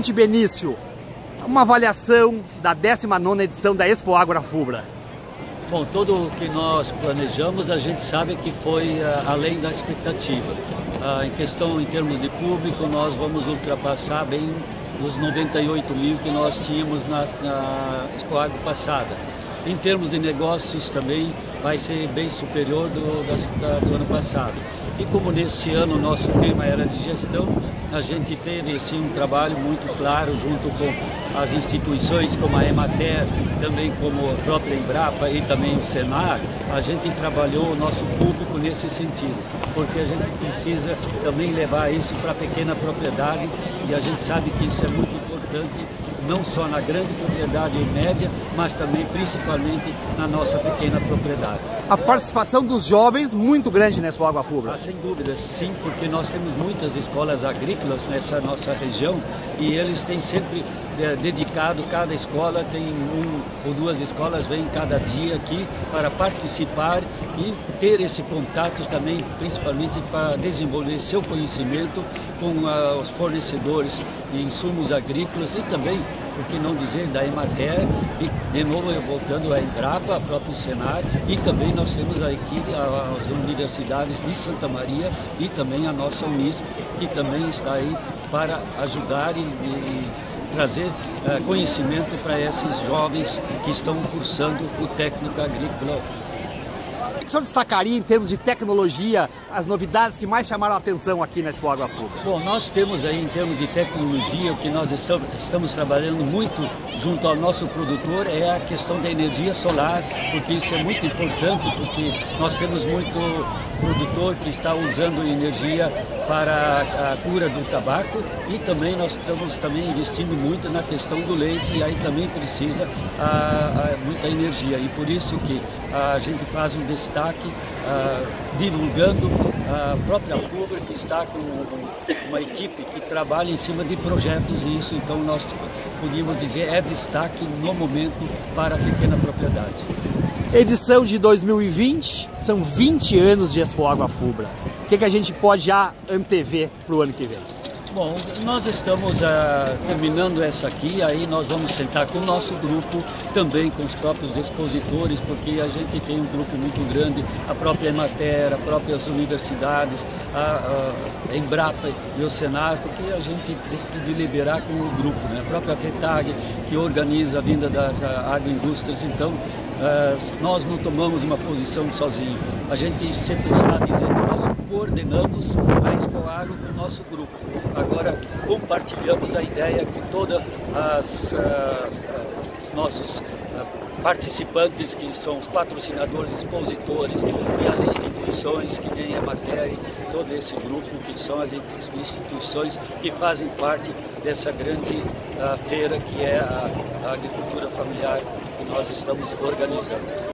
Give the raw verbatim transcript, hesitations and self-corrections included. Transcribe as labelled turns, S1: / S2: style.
S1: Presidente Benício, uma avaliação da décima nona edição da Expo Agroafubra.
S2: Bom, tudo o que nós planejamos, a gente sabe que foi uh, além da expectativa. Uh, em questão, em termos de público, nós vamos ultrapassar bem os noventa e oito mil que nós tínhamos na, na Expo Agro passada. Em termos de negócios também vai ser bem superior do, da, do ano passado. E como nesse ano o nosso tema era de gestão, a gente teve assim, um trabalho muito claro junto com as instituições como a Emater, também como a própria Embrapa e também o Senar. A gente trabalhou o nosso público nesse sentido, porque a gente precisa também levar isso para a pequena propriedade e a gente sabe que isso é muito importante, não só na grande propriedade e média, mas também principalmente na nossa pequena propriedade.
S1: A participação dos jovens muito grande nessa Expo Agroafubra.
S2: Ah, sem dúvida, sim, porque nós temos muitas escolas agrícolas nessa nossa região e eles têm sempre é, dedicado, cada escola tem um ou duas escolas, vêm cada dia aqui para participar e ter esse contato também, principalmente para desenvolver seu conhecimento com ah, os fornecedores de insumos agrícolas e também, por que não dizer, da Emater e de novo voltando à Embrapa, a próprio Senar e também nós temos aqui as universidades de Santa Maria e também a nossa Unisc, que também está aí para ajudar e, e trazer uh, conhecimento para esses jovens que estão cursando o técnico agrícola.
S1: O que o senhor destacaria em termos de tecnologia, as novidades que mais chamaram a atenção aqui na Expo Agroafubra?
S2: Bom, nós temos aí em termos de tecnologia, o que nós estamos, estamos trabalhando muito junto ao nosso produtor é a questão da energia solar, porque isso é muito importante, porque nós temos muito produtor que está usando energia para a cura do tabaco e também nós estamos também investindo muito na questão do leite e aí também precisa a, a, muita energia e por isso que a gente faz um destaque a, divulgando a própria Fubra que está com uma equipe que trabalha em cima de projetos e isso então nós podíamos dizer é destaque no momento para a pequena propriedade.
S1: Edição de dois mil e vinte, são vinte anos de Expo Agroafubra. O que, que a gente pode já antever para o ano que vem?
S2: Bom, nós estamos uh, terminando essa aqui, aí nós vamos sentar com o nosso grupo, também com os próprios expositores, porque a gente tem um grupo muito grande, a própria Emater, as próprias universidades, a, a Embrapa e o Senar, porque a gente tem que deliberar com o grupo, né? A própria FETAG, que organiza a vinda das agroindústrias, então uh, nós não tomamos uma posição sozinhos, a gente sempre está dizendo nós coordenamos a Expo Agro com o nosso grupo. Agora compartilhamos a ideia com todos os uh, nossos uh, participantes, que são os patrocinadores, expositores e as instituições, que nem a Emater, todo esse grupo, que são as instituições que fazem parte dessa grande uh, feira que é a, a agricultura familiar que nós estamos organizando.